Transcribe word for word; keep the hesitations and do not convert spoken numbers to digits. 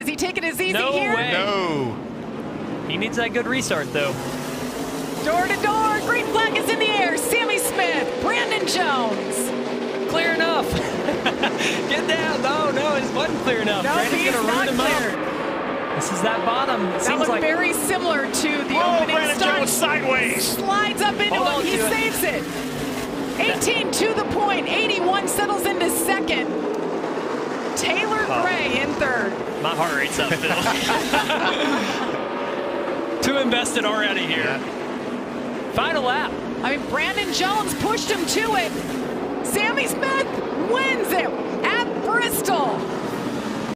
Is he taking his easy no here? Way. No. He needs that good restart, though. Door to door, green flag is in the air. Sammy Smith, Brandon Jones. Clear enough. Get down. No, no, it wasn't clear enough. No, Brandon's he's gonna not ruin him clear. up. This is that bottom. It That seems looked like very similar to the Whoa, opening Brandon start. Jones sideways. Slides up into Hold him. on He to it. saves it. eighteen to the point. eighty-one settles into second. Taylor Oh. Gray in third. my heart rate's up, Phil. Too invested already here. Yeah. Final lap. I mean, Brandon Jones pushed him to it. Sammy Smith wins it at Bristol.